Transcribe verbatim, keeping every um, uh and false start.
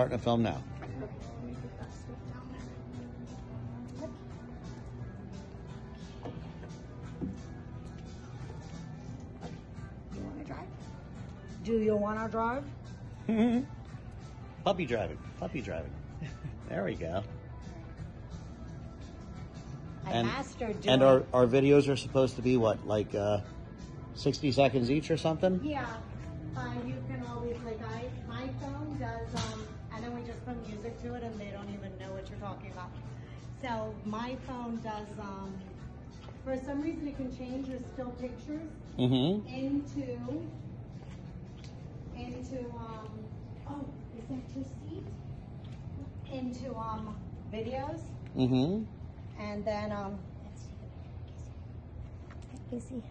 Starting to film now. You want to drive? Do you want to drive? Puppy driving. Puppy driving. There we go. I And, mastered doing and our, our videos are supposed to be what, like uh, sixty seconds each or something? Yeah. Uh, you can always, like, I, my phone does, um, and then we just put music to it and they don't even know what you're talking about. So my phone does, um, for some reason it can change your still pictures Mm-hmm. into, into, um, oh, is that your seat? Into, um, videos. Mm-hmm. And then, um, let's see. Izzy.